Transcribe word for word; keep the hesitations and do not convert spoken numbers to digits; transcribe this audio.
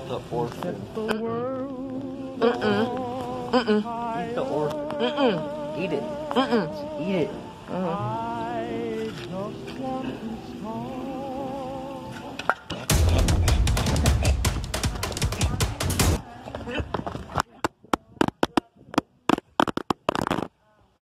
The orphan. Mm-mm. Mm-mm. Mm-mm. Eat the orphan. Mm-mm. Eat it. Mm-mm. Eat it. Mm-mm. I just want to start.